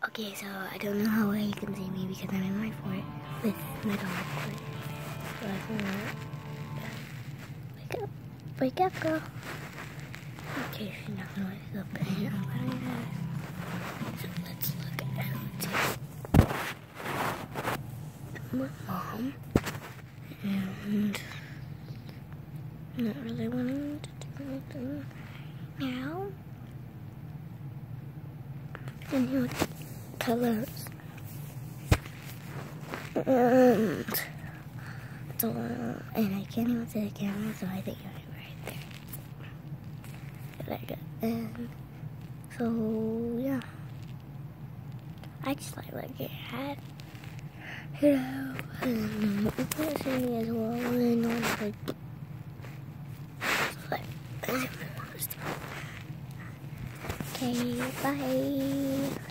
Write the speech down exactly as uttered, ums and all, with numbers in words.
Okay, so I don't know how well you can see me because I'm in my fort with my dog. So I can wake up, wake up, girl. Okay, she's not gonna wake up, and I'm gonna have. So let's look at my mom, and I'm not really wanting to do anything now. And here with the colors. And so, and I can't even see the camera, so I think I'm right there. Like, and so yeah, I just like looking at, you know, and you can see me as well. And I'm like, so like, okay, bye.